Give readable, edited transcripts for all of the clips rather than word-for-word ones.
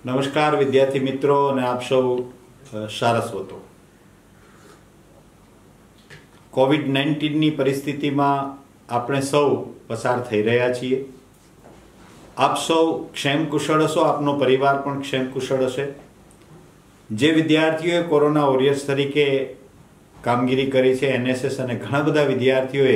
નમસ્કાર વિદ્યાર્થી મિત્રો અને આપ સૌ સારસ્વતો। કોવિડ-19 ની પરિસ્થિતિમાં આપણે સૌ પસાર થઈ રહ્યા છીએ। આપ સૌ ક્ષેમ કુશળ હશો, આપનો પરિવાર પણ ક્ષેમ કુશળ હશે। જે વિદ્યાર્થીઓએ કોરોના વોરિયર્સ તરીકે કામગીરી કરી છે, એનએસએસ અને ઘણા બધા વિદ્યાર્થીઓએ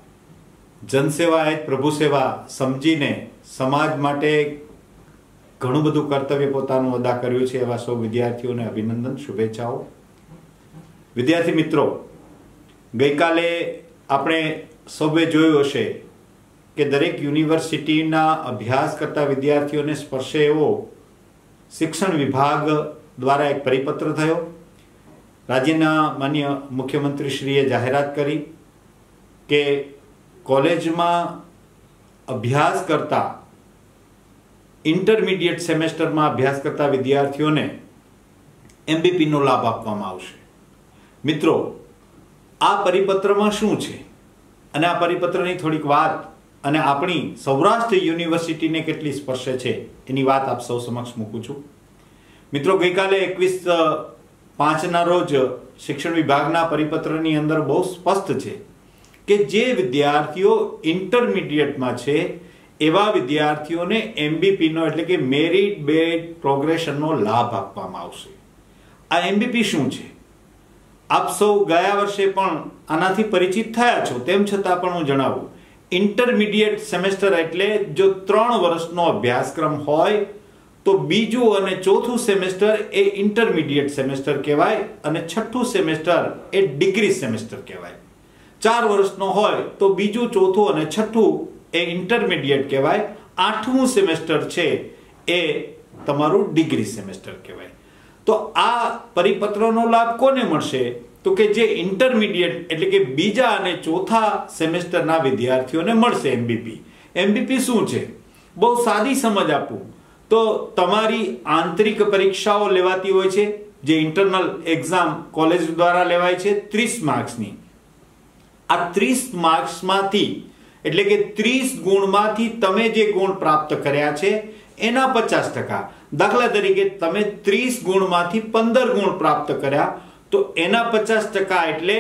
જનસેવા એ પ્રભુ સેવા સમજીને સમાજ માટે ઘણું બધું કર્તવ્ય પોતાનું અદા કર્યું છે। એવા સૌ વિદ્યાર્થીઓને અભિનંદન, શુભેચ્છાઓ। વિદ્યાર્થી મિત્રો, ગઈકાલે આપણે સૌએ જોયું હશે કે દરેક યુનિવર્સિટીના અભ્યાસ કરતા વિદ્યાર્થીઓને સ્પર્શે એવો શિક્ષણ વિભાગ દ્વારા એક પરિપત્ર થયો। રાજ્યના માનનીય મુખ્યમંત્રીશ્રીએ જાહેરાત કરી કે કોલેજમાં અભ્યાસ કરતા ઇન્ટરમીડિયેટ સેમેસ્ટરમાં અભ્યાસ કરતા વિદ્યાર્થીઓને એમબીપીનો લાભ આપવામાં આવશે। મિત્રો, આ પરિપત્રમાં શું છે અને આ પરિપત્રની થોડીક વાત અને આપણી સૌરાષ્ટ્ર યુનિવર્સિટીને કેટલી સ્પર્શે છે એની વાત આપ સૌ સમક્ષ મૂકું છું। મિત્રો, ગઈકાલે 21/5ના રોજ શિક્ષણ વિભાગના પરિપત્રની અંદર બહુ સ્પષ્ટ છે કે જે વિદ્યાર્થીઓ ઇન્ટરમીડિયેટમાં છે એવા વિદ્યાર્થીઓને એમબીપીનો એટલે કે મેરિટ બેઝ પ્રોગ્રેશનનો લાભ આપવામાં આવશે। આ એમબીપી શું છે? આપ સૌ ગયા વર્ષે પણ આનાથી પરિચિત થયા છો, તેમ છતાં પણ હું જણાવું। ઇન્ટરમીડિયેટ સેમેસ્ટર એટલે જો 3 વર્ષનો અભ્યાસક્રમ હોય તો બીજું અને ચોથું સેમેસ્ટર એ ઇન્ટરમીડિયેટ સેમેસ્ટર કહેવાય અને છઠ્ઠું સેમેસ્ટર એ ડિગ્રી સેમેસ્ટર કહેવાય। 4 વર્ષનો હોય તો બીજું, ચોથું અને છઠ્ઠું એ ઇન્ટરમીડિયેટ કહેવાય। 8મું સેમેસ્ટર છે એ તમારું ડિગ્રી સેમેસ્ટર કહેવાય। તો આ પરિપત્રનો લાભ કોને મળશે? તો કે જે ઇન્ટરમીડિયેટ એટલે કે બીજા અને ચોથા સેમેસ્ટરના વિદ્યાર્થીઓને મળશે એમબીપી। એમબીપી શું છે? બહુ સાદી સમજ આપું તો તમારી આંતરિક પરીક્ષાઓ લેવાતી હોય છે, જે ઇન્ટરનલ એક્ઝામ કોલેજ દ્વારા લેવાય છે 30 માર્ક્સની। આ 30 માર્ક્સમાંથી એટલે કે 30 ગુણમાંથી તમે જે ગુણ પ્રાપ્ત કર્યા છે એના 50%। દાખલા તરીકે તમે 30 ગુણમાંથી 15 ગુણ પ્રાપ્ત કર્યા તો એના 50% એટલે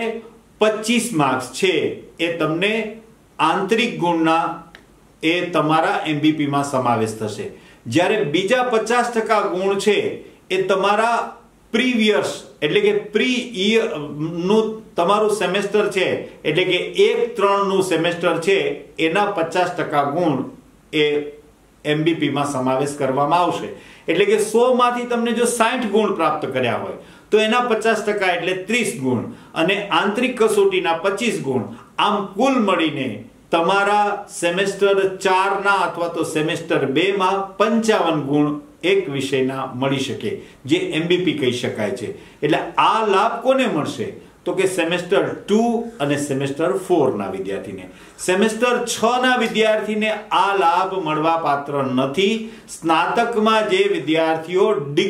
25 માર્ક્સ છે એ તમને આંતરિક ગુણના એ તમારા એમબીપીમાં સમાવેશ થશે। જ્યારે બીજા 50% ગુણ છે એ તમારા પ્રીવિયસ એટલે કે પ્રી યર નું તમારું સેમેસ્ટર છે એટલે કે 1-3 નું સેમેસ્ટર છે એના 50% ગુણ એ એમબીપીમાં સમાવેશ કરવામાં આવશે। એટલે કે 100 માંથી તમને જો 60 ગુણ પ્રાપ્ત કર્યા હોય તો એના 50% એટલે 30 ગુણ અને આંતરિક કસોટીના 25 ગુણ, આમ કુલ મળીને તમારા સેમેસ્ટર 4ના અથવા તો સેમેસ્ટર 2માં 55 ગુણ એક વિષયના મળી શકે, જે એમબીપી કહી શકાય છે। એટલે આ લાભ કોને મળશે? તો કે સેમેસ્ટર 2 અને સેમેસ્ટર 4ના વિદ્યાર્થીને। સેમેસ્ટર 6ના વિદ્યાર્થીને આ લાભ મળવા પાત્ર નથી। સ્નાતકમાં જે વિદ્યાર્થીઓ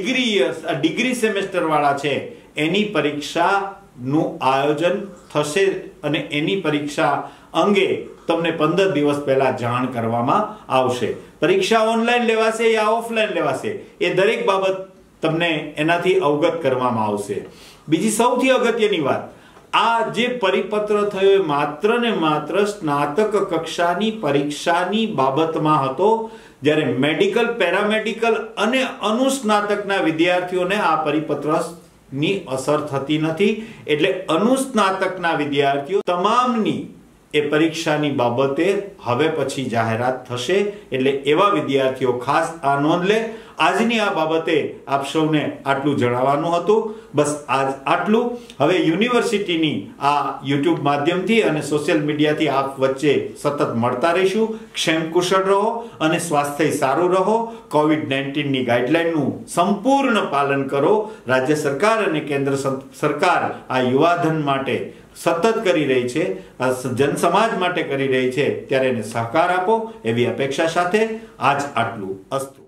ડિગ્રી સેમેસ્ટર વાળા છે એની પરીક્ષાનું આયોજન થશે અને એની પરીક્ષા અંગે તમને 15 દિવસ પહેલા જાણ કરવામાં આવશે। પરીક્ષા ઓનલાઈન લેવાશે યા ઓફલાઈન લેવાશે એ દરેક બાબત તમને એનાથી અવગત કરવામાં આવશે। બીજી સૌથી અગત્યની વાત, આ જે પરિપત્ર થયો એ માત્ર ને માત્ર સ્નાતક કક્ષાની પરીક્ષાની બાબતમાં હતો, જ્યારે મેડિકલ, પેરામેડિકલ અને અનુસ્નાતકના વિદ્યાર્થીઓને આ પરિપત્રની અસર થતી નથી। એટલે અનુસ્નાતકના વિદ્યાર્થીઓ તમામની એ પરીક્ષાની બાબતે હવે પછી જાહેરાત થશે। એટલે એવા વિદ્યાર્થીઓ ખાસ આ નોંધ લે। આજની આ બાબતે આપ સૌને આટલું જણાવવાનું હતું। બસ આજ આટલું। હવે યુનિવર્સિટીની આ યુટ્યુબ માધ્યમથી અને સોશિયલ મીડિયાથી આપ વચ્ચે સતત મળતા રહીશું। ક્ષેમ કુશળ રહો અને સ્વાસ્થ્ય સારું રહો। કોવિડ-19ની ગાઈડલાઈનનું સંપૂર્ણ પાલન કરો। રાજ્ય સરકાર અને કેન્દ્ર સરકાર આ યુવાધન માટે સતત કરી રહી છે, જનસમાજ માટે કરી રહી છે, ત્યારે એને સહકાર આપો એવી અપેક્ષા સાથે આજ આટલું। અસ્તુ।